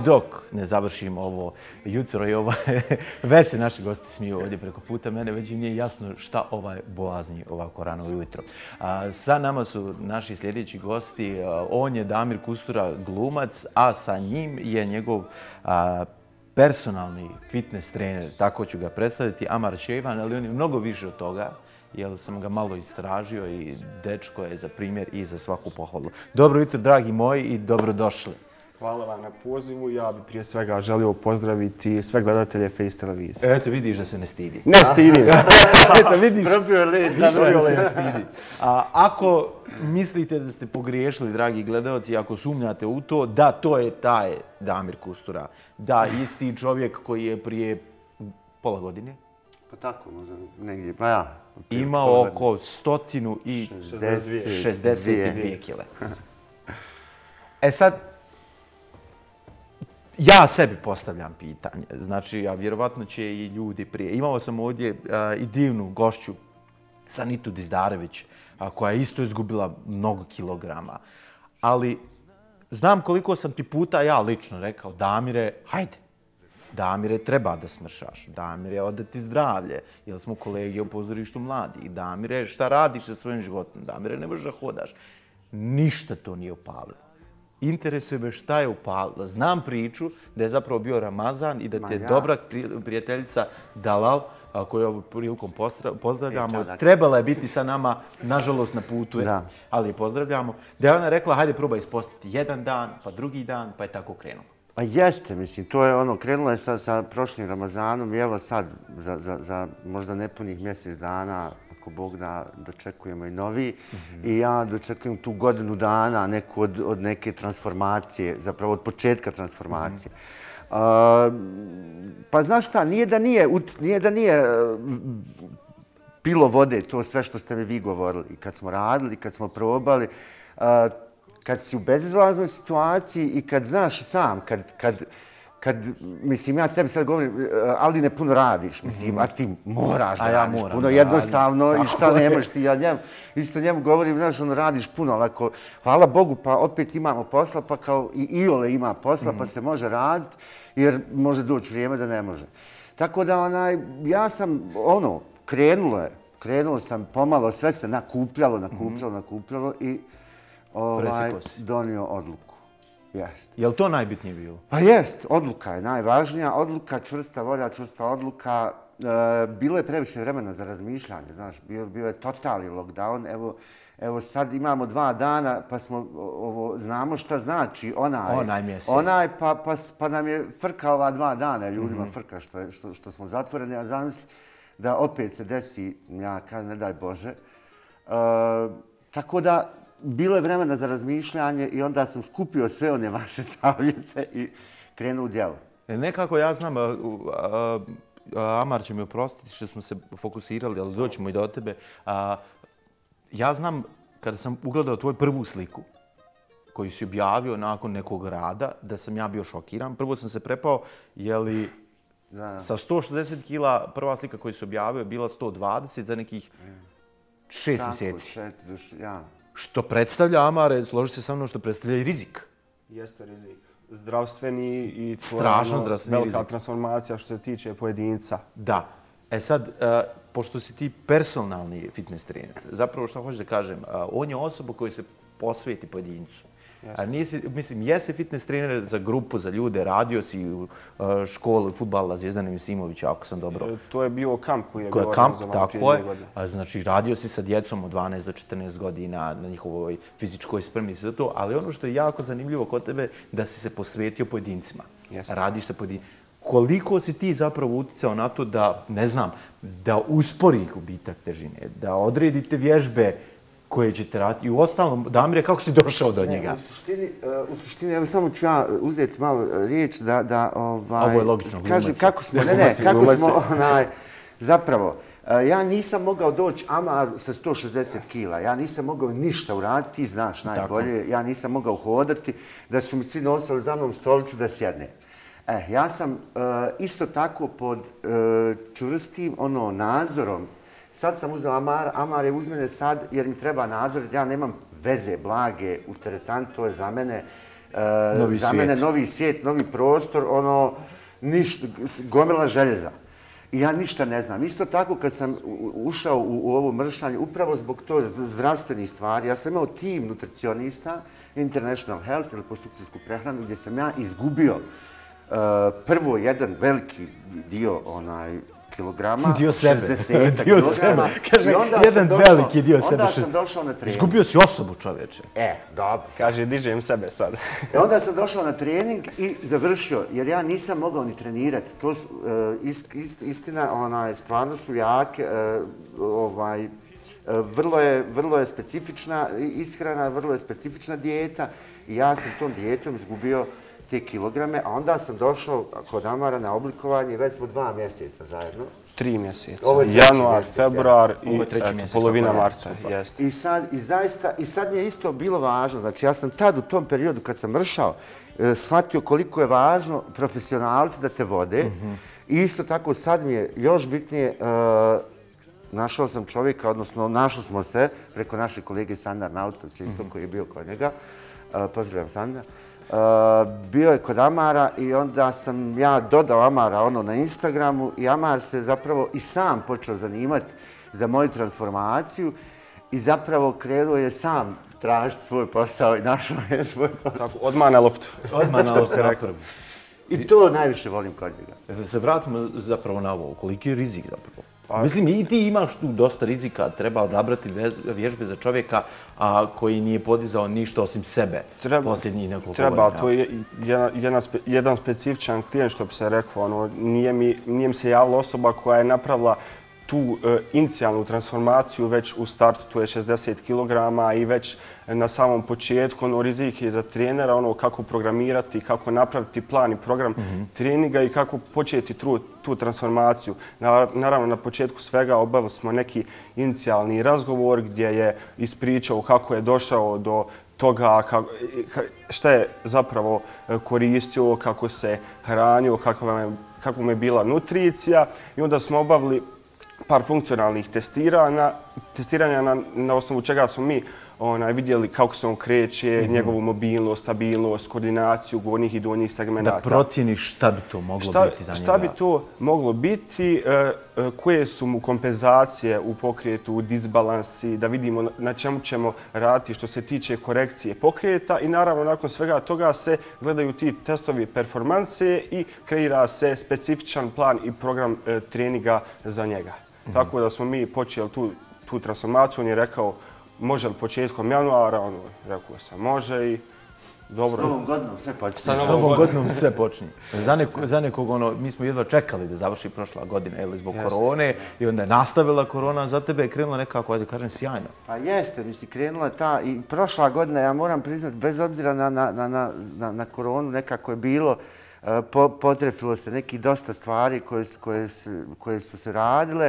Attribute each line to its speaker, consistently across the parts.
Speaker 1: dok ne završimo ovo jutro i već se naši gosti smiju ovdje preko puta mene, već im nije jasno šta bojazni ovako rano ujutro. Sa nama su naši sljedeći gosti, on je Damir Kustura, glumac, a sa njim je njegov personalni fitness trener, tako ću ga predstaviti, Amar Šejvan, ali on je mnogo više od toga, jer sam ga malo istražio i dečko je za primjer i za svaku pohvalu. Dobro jutro, dragi moji, i dobrodošli.
Speaker 2: Hvala vam na pozivu. Ja bih prije svega želio pozdraviti sve gledatelje Face televizije.
Speaker 1: Eto, vidiš da se ne stidi.
Speaker 2: Ne stidim se.
Speaker 1: Eto, vidiš
Speaker 2: Probio led,
Speaker 1: da se ne stidi. Ako mislite da ste pogriješili, dragi gledalci, ako sumnjate u to, da, to je taj Damir Kustura. Da, isti čovjek koji je prije pola godine
Speaker 3: Pa tako, možda negdje, pa ja.
Speaker 1: imao oko 162 kile. E sad, ja sebi postavljam pitanje. Znači, a vjerovatno će i ljudi prije. Imao sam ovdje i divnu gošću, Sanitu Dizdarević, koja je isto izgubila mnogo kilograma. Ali znam koliko sam ti puta ja lično rekao, Damire, hajde. Damire, treba da smršaš. Damire, ode ti zdravlje, jer smo kolege u pozorištu mladih. Damire, šta radiš sa svojim životom? Damire, ne možeš da hodaš. Ništa to nije upalilo. Interesuje me šta je upalilo. Znam priču da je zapravo bio Ramazan i da te dobra prijateljica Dalal, koju ovom prilikom pozdravljamo, trebala je biti sa nama, nažalost na putu je, ali je pozdravljamo, da je ona rekla, hajde probaj ispostiti jedan dan, pa drugi dan, pa je tako krenulo.
Speaker 3: Pa jeste, mislim, to je ono, krenulo je sa prošlim Ramazanom i evo sad, za možda nepunih mjesec dana, ako Bog da, dočekujemo i novi. I ja dočekujem tu godinu dana neku od neke transformacije, zapravo od početka transformacije. Pa znaš šta, nije da nije pilo vode to sve što ste mi vi govorili. Kad smo radili, kad smo probali, kad si u bezizlaznoj situaciji i kad znaš sam, mislim, ja tebi sad govorim, ali ne puno radiš, mislim, a ti moraš da radiš puno, jednostavno, i šta nemaš ti, ja isto njemu govorim, znaš, ono, radiš puno, ali ako, hvala Bogu, pa opet imamo posla, pa kao i Iole ima posla, pa se može raditi, jer može doći vrijeme da ne može. Tako da, ja sam, krenulo sam pomalo, sve se nakupljalo i donio odluku.
Speaker 1: Je li to najbitnije bilo?
Speaker 3: Pa jest, odluka je najvažnija. Odluka, čvrsta volja, čvrsta odluka. Bilo je previše vremena za razmišljanje, znaš, bio je totalni lockdown. Evo sad imamo 2 dana pa znamo šta znači
Speaker 1: onaj mjesec.
Speaker 3: Pa nam je frka ova 2 dana, ljudima frka što smo zatvoreni, a zamisli da opet se desi, ja kažem, ne daj Bože. Tako da, bilo je vremena za razmišljanje i onda sam skupio sve one vaše savjete i krenuo u djelo.
Speaker 1: Nekako ja znam, Amar će mi oprostiti što smo se fokusirali, ali doćemo i do tebe. Ja znam, kada sam ugledao tvoju prvu sliku koju si objavio nakon nekog rada, da sam ja bio šokiran. Prvo sam se prepao, je li sa 160 kila prva slika koju si objavio je bila 120 za nekih 6 mjeseci. Što predstavlja, Amare, složi se sa mnom, što predstavlja i rizik.
Speaker 2: Jeste rizik. Zdravstveni i
Speaker 1: strašno zdravstveni rizik.
Speaker 2: Velika transformacija što se tiče pojedinca.
Speaker 1: Da. E sad, pošto si ti personalni fitness trener, zapravo što hoću da kažem, on je osoba koja se posveti pojedincu. Mislim, jesi fitness trener za grupu, za ljude, radio si u školi fudbala Zvijezdana Misimovića, ako sam dobro.
Speaker 2: To je bio kamp koji je bio organizovan prije 2 godine.
Speaker 1: Znači, radio si sa djecom od 12 do 14 godina na njihovoj fizičkoj spremi i sve to, ali ono što je jako zanimljivo kod tebe, da si se posvetio pojedincima. Radiš sa pojedincima. Koliko si ti zapravo uticao na to da, ne znam, da uspori gubitak težine, da odredite vježbe koje ćete raditi. I u ostalom, Damire, kako si došao do njega?
Speaker 3: U suštini, evo samo ću ja uzeti malo riječ da
Speaker 1: ovo je logično,
Speaker 3: kažem kako smo, zapravo, ja nisam mogao doći Amar sa 160 kila, ja nisam mogao ništa uraditi, ti znaš najbolje, ja nisam mogao hodati, da su mi svi nosili za mnom stolicu da sjedne. Ja sam isto tako pod čvrstim nadzorom. Sad sam uzeo Amar je uz mene sad jer mi treba nadzor, ja nemam veze blage u teretani, to je za mene za mene novi svijet, novi prostor, gomila željeza. I ja ništa ne znam. Isto tako kad sam ušao u ovo mršanje, upravo zbog to zdravstvenih stvari, ja sam imao tim nutricionista, International Health ili postupcijsku prehranu, gdje sam ja izgubio prvo jedan veliki dio kilograma,
Speaker 1: dio sebe.
Speaker 3: 60
Speaker 1: dio kilograma. Kaže, jedan veliki dio sebe.
Speaker 3: Onda sam došao na trening.
Speaker 1: Izgubio si osobu, čoveče.
Speaker 3: Dobro.
Speaker 2: Kaže, dižem sebe sad.
Speaker 3: Onda sam došao na trening i završio, jer ja nisam mogao ni trenirati. To su, istina, stvarno su jake, vrlo je specifična ishrana, vrlo je specifična dijeta i ja sam tom dijetom izgubio te kilograme, a onda sam došao kod Amara na oblikovanje i već smo 2 mjeseca zajedno.
Speaker 2: 3 mjeseca. Januar, februar i polovina marta.
Speaker 3: I sad mi je isto bilo važno, znači ja sam tad u tom periodu kad sam mršao, shvatio koliko je važno profesionalci da te vode i isto tako sad mi je još bitnije, našao sam čovjeka, odnosno našli smo se preko naše kolege Sandar Nautovića, isto koji je bio kod njega, pozdravljam Sandar. Bio je kod Amara i onda sam ja dodao Amara na Instagramu i Amar se zapravo i sam počeo zanimati za moju transformaciju i zapravo krenuo je sam tražiti svoj posao i našao je svoj posao.
Speaker 2: Odmah na loptu.
Speaker 1: Odmah na loptu.
Speaker 3: I to najviše volim kod njega.
Speaker 1: Se vratimo zapravo na ovo. Koliki je rizik zapravo? Mislim, i ti imaš tu dosta rizika, treba odabrati vježbe za čovjeka koji nije podizao ništa osim sebe posljednjih nekoliko godina.
Speaker 2: Treba, to je jedan specifičan klijent, što bi se rekao. Nije mi se javila osoba koja je napravila tu inicijalnu transformaciju već u startu, to je 60 kg i već na samom početku rizik je za trenera, kako programirati, kako napraviti plan i program treninga i kako početi tu transformaciju. Naravno, na početku svega obavili smo neki inicijalni razgovor gdje je ispričao kako je došao do toga, šta je zapravo koristio, kako se hranio, kako mu je bila nutricija i onda smo obavili par funkcionalnih testiranja na osnovu čega smo mi vidjeli kako se on kreće, njegovu mobilnost, stabilnost, koordinaciju gornjih i donjih segmenata.
Speaker 1: Da procijeniš šta bi to moglo biti za njega?
Speaker 2: Šta bi to moglo biti, koje su mu kompenzacije u pokretu, disbalansi, da vidimo na čemu ćemo raditi što se tiče korekcije pokreta i naravno nakon svega toga se gledaju ti testovi performanse i kreira se specifičan plan i program treninga za njega. Tako da smo mi počeli tu transformaciju, on je rekao može li početkom januara, rekao sam može i dobro.
Speaker 3: S novom godinom sve počinje.
Speaker 1: S novom godinom sve počinje. Za nekog, mi smo jedva čekali da završi prošla godina, zbog korone i onda je nastavila korona, za tebe je krenula nekako, ajde kažem, sjajno.
Speaker 3: Pa jeste, krenula ta i prošla godina, ja moram priznati, bez obzira na koronu, nekako je bilo, potrefilo se neki dosta stvari koje su se radile.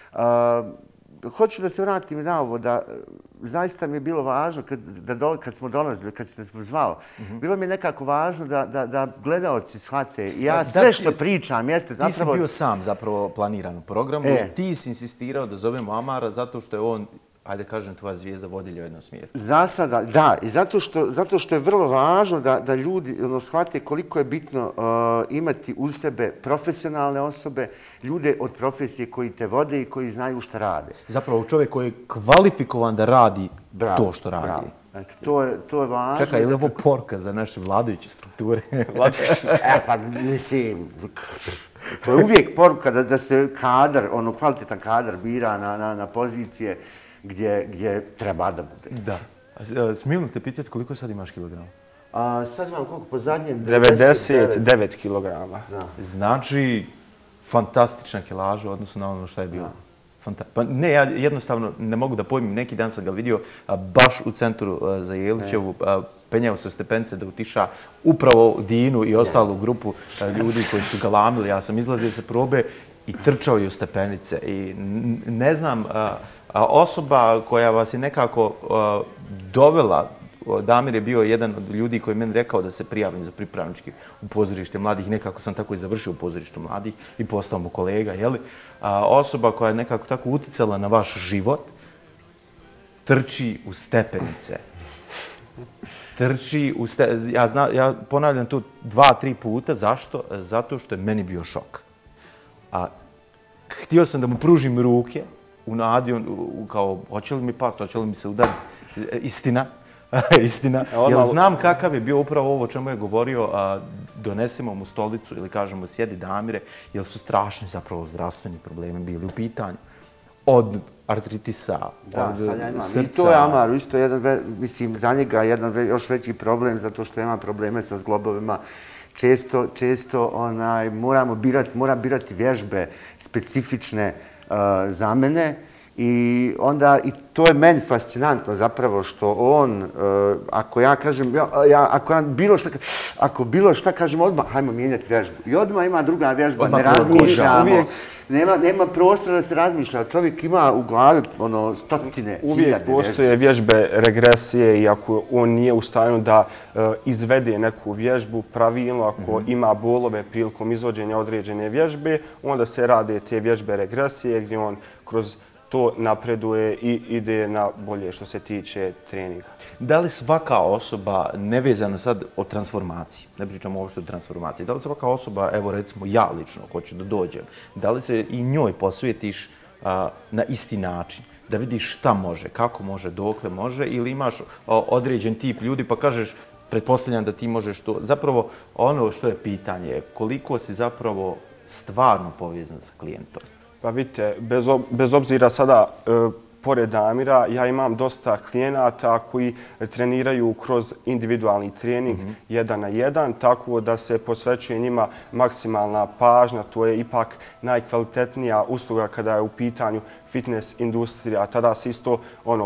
Speaker 3: Hoću da se vratim na ovo, da zaista mi je bilo važno kad smo dolazili, kad ste smo zvao, bilo mi je nekako važno da gledaoci shvate. Ja sve što pričam jeste zapravo...
Speaker 1: Ti si bio sam zapravo planiran u programu, ti si insistirao da zovemo Amara zato što je on, ajde kažem, tvoja zvijezda vodilja u jednom smjeru.
Speaker 3: Za sada, da. I zato što je vrlo važno da ljudi shvate koliko je bitno imati uz sebe profesionalne osobe, ljude od profesije koji te vode i koji znaju šta rade.
Speaker 1: Zapravo čovjek koji je kvalifikovan da radi to što radi.
Speaker 3: To je važno.
Speaker 1: Čekaj, je li ovo porka za naše vladajuće strukture?
Speaker 3: Pa mislim, to je uvijek poruka da se kadar, kvalitetan kadar bira na pozicije gdje treba da bude.
Speaker 1: Da. Smijem te pitati koliko sad imaš kilograma?
Speaker 3: Sad imam koliko po zadnjem?
Speaker 2: 99 kilograma.
Speaker 1: Znači, fantastična kilaža u odnosu na ono što je bilo. Pa ne, ja jednostavno ne mogu da pojmim. Neki dan sam ga vidio baš u centru za Jelićevu, penjao se stepence da utiša upravo Dinu i ostalu grupu ljudi koji su galamili. Ja sam izlazio sa probe i trčao je u stepenice. I ne znam, osoba koja vas je nekako dovela, Damir je bio jedan od ljudi koji je meni rekao da se prijavim za pripravnički u pozorište mladih. Nekako sam tako i završio u pozorištu mladih i postao mu kolega. Osoba koja je nekako tako uticala na vaš život, trči u stepenice. trči, ja ponavljam to 2-3 puta, zašto? Zato što je meni bio šok. Htio sam da mu pružim ruke, u nadi, kao, hoće li mi pasti, hoće li mi se udariti, istina, jer znam kakav je bio upravo ovo o čemu je govorio, donesemo mu stolicu ili kažemo sjedi Damire, jer su strašni zapravo zdravstveni problemi bili u pitanju. Od artritisa, od srca.
Speaker 3: I to je Amaru isto jedan, mislim, za njega jedan još veći problem, zato što ima probleme sa zglobovima. Često mora birati vježbe specifične za mene. I onda, i to je meni fascinantno zapravo što on, ako ja kažem, ako bilo šta kažem odmah, hajmo mijenjati vježbu. I odmah ima druga vježba, ne razmišljamo. Nema prostora da se razmišlja. Čovjek ima u glavi stotine,
Speaker 2: uvijek postoje vježbe regresije i ako on nije u stanju da izvede neku vježbu pravilno, ako ima bolove prilikom izvođenja određene vježbe, onda se rade te vježbe regresije gdje on kroz to napreduje i ide na bolje što se tiče treninga.
Speaker 1: Da li svaka osoba, nevezano sad o transformaciji, ne pričamo uopšte o transformaciji, da li svaka osoba, evo recimo ja lično, hoću da dođem, da li se i njoj posvjetiš na isti način, da vidiš šta može, kako može, dokle može, ili imaš određen tip ljudi pa kažeš, pretpostavljam da ti možeš to. Zapravo, ono što je pitanje, koliko si zapravo stvarno povezan sa klijentom?
Speaker 2: Pa vidite, bez obzira sada, pored Damira, ja imam dosta klijenata koji treniraju kroz individualni trening 1 na 1, tako da se posvećuje njima maksimalna pažnja. To je ipak najkvalitetnija usluga kada je u pitanju fitness industrija. Tada se isto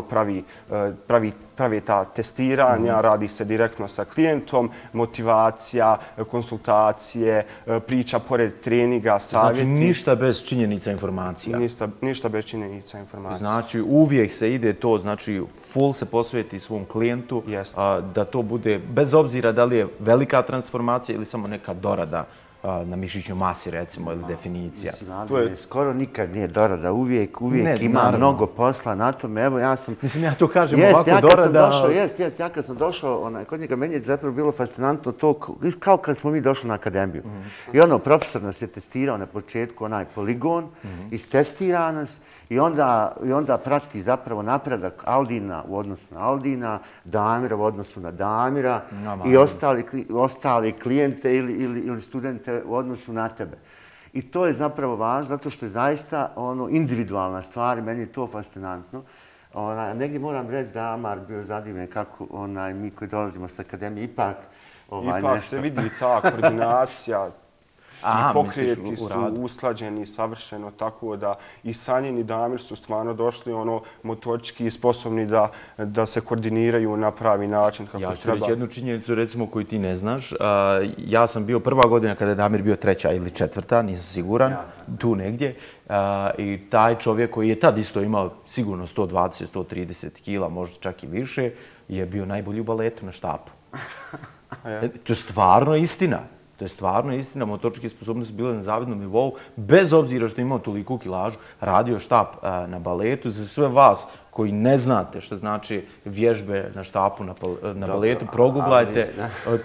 Speaker 2: pravi ta testiranja, radi se direktno sa klijentom, motivacija, konsultacije, priča pored treninga, savjeti.
Speaker 1: Znači ništa bez činjenica informacija?
Speaker 2: Ništa bez činjenica informacija.
Speaker 1: Znači uvijek se ide to, znači full se posveti svom klijentu, da to bude, bez obzira da li je velika transformacija ili samo neka dorada na mišićnoj masi, recimo, ili definicija.
Speaker 3: Skoro nikad nije dorada, uvijek ima mnogo posla na tome. Evo, ja sam...
Speaker 1: Mislim, ja to kažem ovako dorada...
Speaker 3: Ja kad sam došao kod njega, meni je zapravo bilo fascinantno to, kao kad smo mi došli na akademiju. I profesor nas je testirao na početku, onaj poligon, istestira nas i onda prati zapravo napredak Aldina u odnosu na Aldina, Damira u odnosu na Damira i ostali klijente ili studente u odnosu na tebe. I to je zapravo važno, zato što je zaista individualna stvar i meni je to fascinantno. Negdje moram reći da Amar bio zadivljen kako mi koji dolazimo s akademije ipak
Speaker 2: Ipak se vidi ta koordinacija, ti pokreti su usklađeni savršeno, tako da i Sanjin i Damir su stvarno došli motorički sposobni da se koordiniraju na pravi način kako treba.
Speaker 1: Ja ću reći jednu činjenicu, recimo, koju ti ne znaš. Ja sam bio prva godina kada je Damir bio 3. ili 4., nisam siguran, tu negdje. I taj čovjek koji je tad isto imao sigurno 120-130 kila, možda čak i više, je bio najbolji u baletu na štapu. To je stvarno istina. To je stvarno istina, motoričke sposobnosti bile na zavidnom nivou, bez obzira što je imao toliku kilažu, radio štap na baletu. Za sve vas koji ne znate što znači vježbe na štapu na baletu, proguglajte,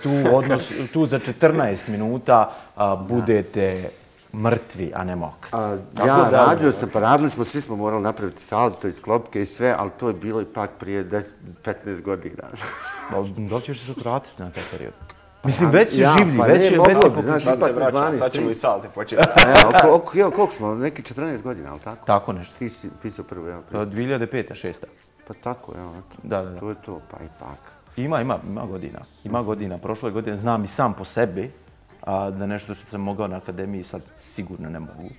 Speaker 1: tu za 14 minuta budete mrtvi, a ne mokri.
Speaker 3: Ja radio sam, pa radili smo, svi smo morali napraviti salto iz klopke i sve, ali to je bilo ipak prije 15 godina.
Speaker 1: Da li ćeš se vratiti na taj period? Mislim, već si življi, već je
Speaker 2: pokušao. Sad se vraća, sad ćemo i salte početi.
Speaker 3: Koliko smo? Neki 14 godina, ali tako?
Speaker 1: Tako nešto.
Speaker 3: Ti si pisao prvo, ja.
Speaker 1: 2005. 6.
Speaker 3: Pa tako, evo.
Speaker 1: Da.
Speaker 3: To je to, pa ipak.
Speaker 1: Ima godina. Ima godina. Prošle godine znam i sam po sebi da nešto što sam mogao na akademiji sad sigurno ne mogu.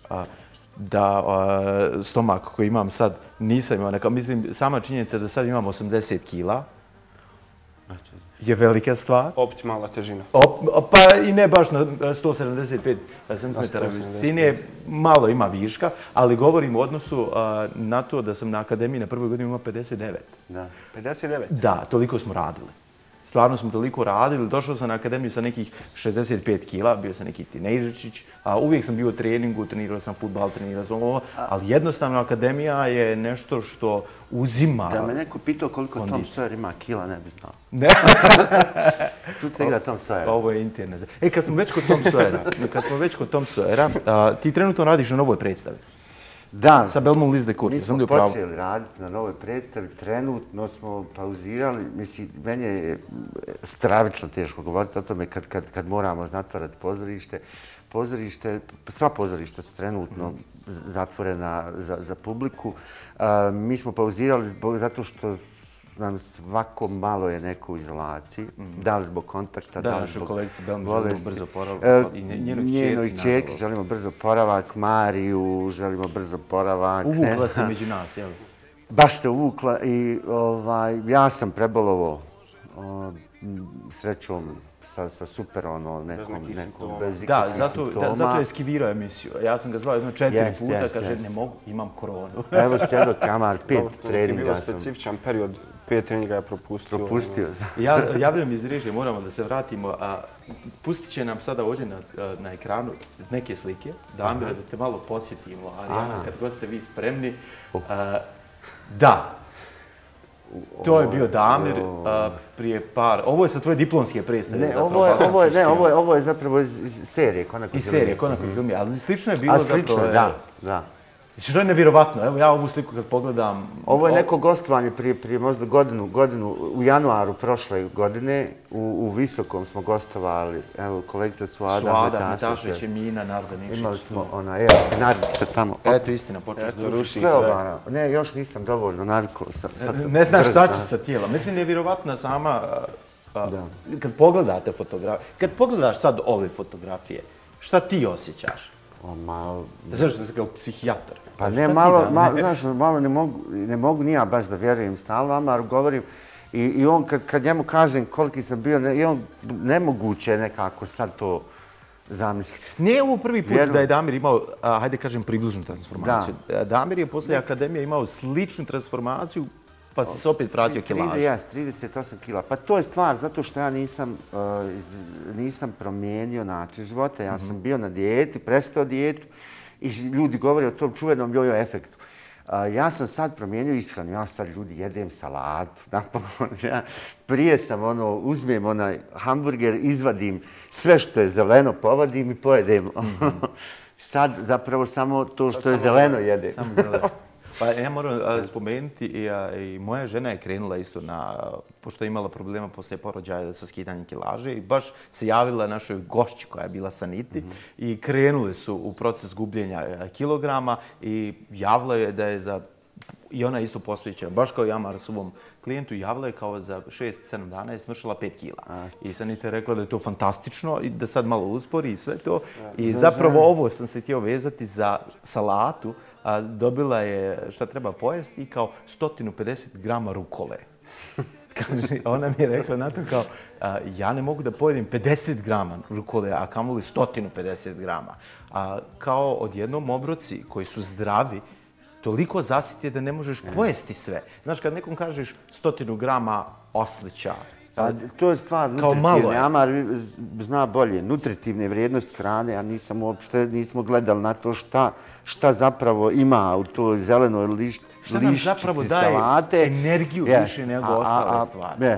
Speaker 1: Da stomak koji imam sad nisam imao. Mislim, sama činjenica da sad imam 80 kila je velika stvar.
Speaker 2: Optimalna težina.
Speaker 1: Pa i ne baš na 175 cm visine, malo ima viška, ali govorim u odnosu na to da sam na akademiji na prvoj godini imao 59.
Speaker 2: Da. 59?
Speaker 1: Da, toliko smo radili. stvarno smo toliko radili. Došao sam na akademiju sa nekih 65 kila, bio sam neki tinejdžerčić. Uvijek sam bio u treningu, trenirao sam fudbal, trenirao sam ovo, ali jednostavno akademija je nešto što uzima...
Speaker 3: Da me neko pitao koliko Tom Sawyer ima kila, ne bi znao.
Speaker 1: Ne.
Speaker 3: Tu se igra Tom Sawyer.
Speaker 1: Ovo je internet. Kad smo već kod Tom Sawyera, ti trenutno radiš na novoj predstavi.
Speaker 3: Da.
Speaker 1: Sa Belmont Liz de Court.
Speaker 3: Mi smo počeli raditi na novoj predstavi, trenutno smo pauzirali. Mislim, meni je stravično teško govoriti o tome kad moramo zatvarati pozorište. Sva pozorišta su trenutno zatvorena za publiku. Mi smo pauzirali zato što nam svako malo je neko u izolaciji, da li zbog kontakta, da li zbog
Speaker 1: kolegici Belmont želimo brzo poravak i njenoj
Speaker 3: čerki želimo brzo poravak, Mariju želimo brzo poravak.
Speaker 1: Uvukla se među nas, jel?
Speaker 3: Baš se uvukla i ja sam prebolovo srećom sa super nekom bez ikakvih simptoma.
Speaker 1: Zato je skivirao emisiju. Ja sam ga zvao 4 puta, kaže ne mogu, imam koronu.
Speaker 3: Evo svjedok Kamar, 5 treninga
Speaker 2: sam. To je bio specifičan period, 5 treninga je propustio.
Speaker 1: Javljam iz režije, moramo da se vratimo. Pustit će nam sada ovdje na ekranu neke slike. Damire, da te malo podsjetimo. Arijana, kad god ste vi spremni. Da. To je bio Damir prije par... Ovo je sa tvoje diplomske predstave.
Speaker 3: Ne, ovo je zapravo iz serije Konako
Speaker 1: Filmije. Iz serije Konako Filmije, ali slično je bilo zapravo...
Speaker 3: Slično, da.
Speaker 1: Što je nevjerovatno, evo ja ovu sliku kad pogledam...
Speaker 3: Ovo je neko gostovanje prije možda godinu, u januaru prošle godine, u Visokom smo gostovali, evo kolegica Suada
Speaker 1: Metašević, Mina, Narda Nikšić.
Speaker 3: Imali smo Nardića tamo.
Speaker 1: Eto, istina, počeš da ruši sve.
Speaker 3: Ne, još nisam dovoljno navikao.
Speaker 1: Ne znaš šta ću sa tijela. Mislim, nevjerovatna sama, kad pogledate fotografije, kad pogledaš sad ove fotografije, šta ti osjećaš? Znaš da si kao psihijatar.
Speaker 3: Pa ne, malo ne mogu ni ja baš da vjerujem stalno, ali govorim i on kad njemu kažem koliki sam bio, i on nemoguće nekako sad to zamisli.
Speaker 1: Nije ovo prvi put da je Damir imao, hajde kažem, približnu transformaciju. Damir je posle akademije imao sličnu transformaciju, pa si se opet vratio kilažu.
Speaker 3: 38 kila. Pa to je stvar, zato što ja nisam promijenio način života. Ja sam bio na dijeti, prestao dijetu i ljudi govore o tom čuvenom jojo efektu. Ja sam sad promijenio ishranu. Ja sad ljudi jedem salatu. Prije sam uzmem onaj hamburger, izvadim sve što je zeleno, povadim i pojedem. Sad zapravo samo to što je zeleno jedem.
Speaker 1: Samo zeleno. Pa ja moram spomenuti i moja žena je krenula isto pošto je imala problema poslije porođaja sa skidanjem kilaže i baš se javila našoj gošći koja je bila Saniti i krenuli su u proces gubljenja kilograma i javila je da je i ona isto postojića, baš kao i Amar svom klijentu, javila je kao za 6-7 dana je smršala 5 kila. I Sanita je rekla da je to fantastično i da sad malo uspori i sve to. I zapravo ovo sam se htio vezati za salatu. Dobila je šta treba pojesti i kao 150 grama rukole. Ona mi je rekla na to kao, ja ne mogu da pojedem 50 grama rukole, a kamoli 150 grama. Kao odjednom obroci koji su zdravi, toliko zasitije da ne možeš pojesti sve. Znaš, kad nekom kažeš 100 grama oslića,
Speaker 3: to je stvar nutritivne. Amar zna bolje. Nutritivne vrijednosti hrane, a nismo gledali na to šta zapravo ima u toj zelenoj liščici salate.
Speaker 1: Šta nam zapravo daje energiju više nego ostale stvari.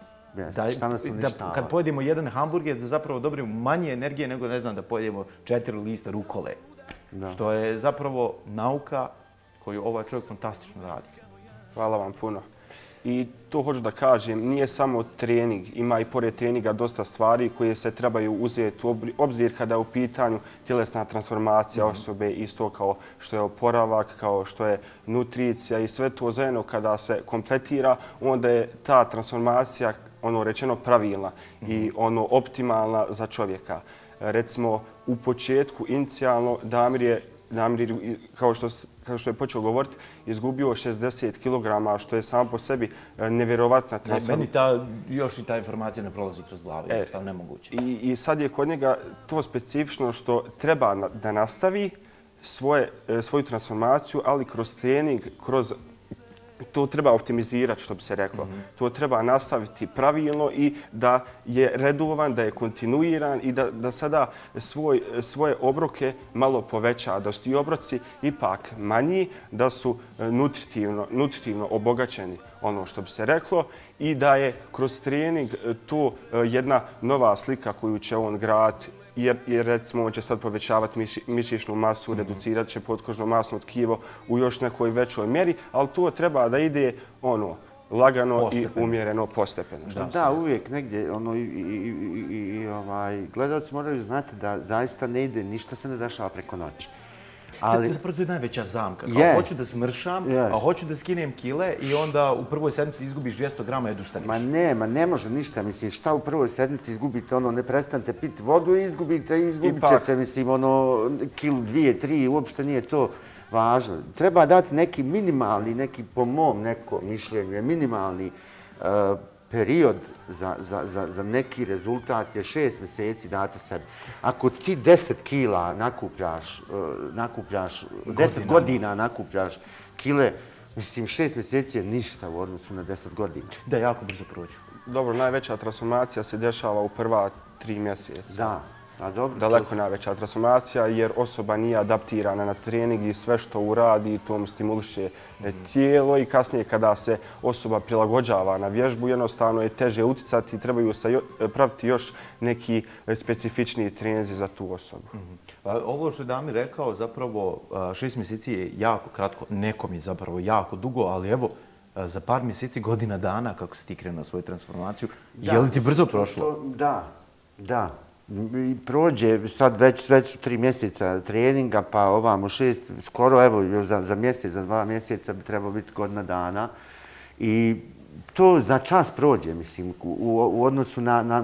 Speaker 1: Kad pojedemo jedan hamburger, da zapravo dobijemo manje energije nego, ne znam, da pojedemo 4 lista rukole. Što je zapravo nauka koju ovaj čovjek fantastično radi.
Speaker 2: Hvala vam puno. I to hoću da kažem, nije samo trening, ima i pored treninga dosta stvari koje se trebaju uzeti u obzir kada je u pitanju tjelesna transformacija osobe, isto kao što je oporavak, kao što je nutricija i sve to zajedno kada se kompletira, onda je ta transformacija rečeno pravilna i optimalna za čovjeka. Recimo, u početku, inicijalno, Damir je, kao što je počeo govoriti, izgubio 60 kg, što je samo po sebi nevjerovatna transformacija.
Speaker 1: Meni još i ta informacija ne prolazi kroz glavu, jednostavno nemoguće.
Speaker 2: I sad je kod njega to specifično što treba da nastavi svoju transformaciju, ali kroz trening, kroz to treba optimizirati, što bi se reklo. To treba nastaviti pravilno i da je redovan, da je kontinuiran i da sada svoje obroke malo poveća, da su ti obroci ipak manji, da su nutritivno obogaćeni, ono što bi se reklo, i da je kroz trening to jedna nova slika koju će on graditi, jer recimo on će sad povećavati mišićnu masu, reducirat će potkožno masno tkivo u još nekoj većoj mjeri, ali to treba da ide lagano i umjereno, postepeno.
Speaker 3: Da, uvijek negdje gledalci moraju znati da zaista ne ide, ništa se ne dešava preko noći.
Speaker 1: Ali zapravo to je najveća zamka. Hoću da smršam, a hoću da skinem kile i onda u prvoj sedmici izgubiš 200 grama i odustaneš.
Speaker 3: Ne može ništa. Mislim, šta u prvoj sedmici izgubite, ne prestanete piti vodu i izgubit ćete, mislim, kilu, 2, 3, uopšte nije to važno. Treba dati neki minimalni, neki po mom nekom mišljenju, minimalni period za neki rezultat je 6 mjeseci date sebi. Ako ti 10 kila nakupljaš, 10 godina nakupljaš kile, mislim 6 mjeseci je ništa u odnosu na 10 godina.
Speaker 1: Da, jako brzo prođu.
Speaker 2: Dobro, najveća transformacija se dešava u prva 3 mjeseca.
Speaker 3: Da.
Speaker 2: Daleko najveća transformacija jer osoba nije adaptirana na trening i sve što uradi to mu stimuliše tijelo i kasnije kada se osoba prilagođava na vježbu jednostavno je teže uticati i trebaju se praviti još neki specifičniji treninzi za tu osobu.
Speaker 1: Ovo što je Damir rekao, zapravo 6 mjeseci je jako kratko, nekom je zapravo jako dugo, ali evo, za par mjeseci, godina dana kako si ti krenuo svoju transformaciju, je li ti brzo prošlo?
Speaker 3: Da. Prođe sad već su 3 mjeseca treninga, pa ovamo 6, skoro evo za mjesec, za 2 mjeseca bi trebalo biti godina dana. I to za čas prođe, mislim, u odnosu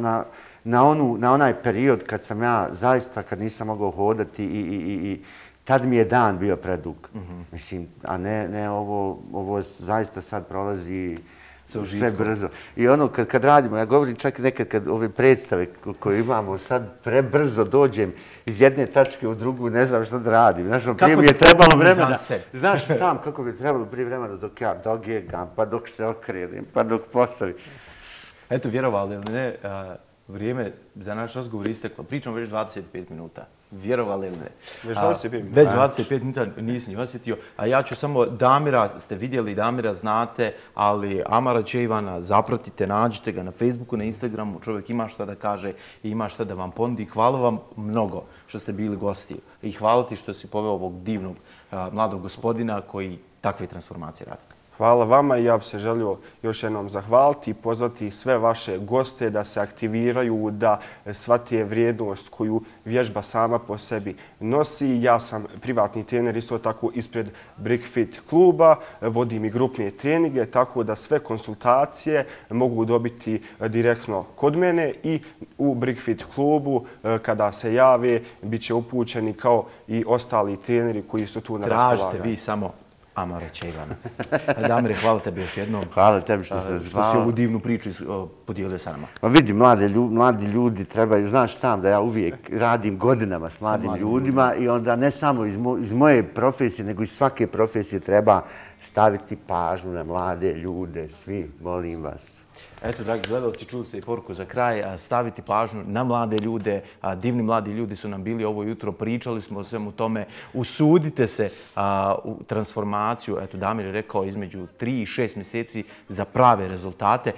Speaker 3: na onaj period kad sam ja zaista, kad nisam mogao hodati i tad mi je dan bio predug. Mislim, a ne ovo zaista sad prolazi sve brzo. I kad radimo, ja govorim čak nekad kad ove predstave koje imamo sad prebrzo dođem iz jedne tačke u drugu, ne znam što da radim. Znaš, prije mi je trebalo vremena. Znaš sam kako bi trebalo prije vremena dok ja dogegam, pa dok se okrenem, pa dok postavim.
Speaker 1: Eto, vjerovali ili ne, vrijeme za naš razgovor isteklo. Pričamo već 25 minuta. Vjerovali ili ne?
Speaker 2: Već 25 minuta.
Speaker 1: Već 25 minuta nisam ni osjetio. A ja ću samo Damira, ste vidjeli, Damira znate, ali Amara Čejvana zapratite, nađite ga na Facebooku, na Instagramu. Čovjek ima šta da kaže i ima šta da vam ponudi. Hvala vam mnogo što ste bili gosti. I hvala ti što si poveo ovog divnog mladog gospodina koji takve transformacije radi.
Speaker 2: Hvala vama i ja bih se želio još jednom zahvaliti i pozvati sve vaše goste da se aktiviraju, da shvate vrijednost koju vježba sama po sebi nosi. Ja sam privatni trener isto tako ispred BrickFit kluba, vodim i grupne treninge, tako da sve konsultacije mogu dobiti direktno kod mene i u BrickFit klubu kada se jave bit će upućeni kao i ostali treneri koji su tu na raspolaganju.
Speaker 1: Tražite vi samo Amara Čejvana. Damire, hvala tebi još jednom.
Speaker 3: Hvala tebi što se zvao.
Speaker 1: Što si ovu divnu priču podijelio sa nama.
Speaker 3: Pa vidi, mladi ljudi trebaju, znaš sam da ja uvijek radim godinama s mladim ljudima i onda ne samo iz moje profesije, nego iz svake profesije treba staviti pažnju na mlade ljude. Svi, molim vas.
Speaker 1: Eto, dragi gledalci, čuli ste i poruku za kraj. Staviti pažnju na mlade ljude. Divni mladi ljudi su nam bili ovo jutro. Pričali smo o svemu tome. Usudite se u transformaciju. Eto, Damir je rekao između 3 i 6 mjeseci za prave rezultate.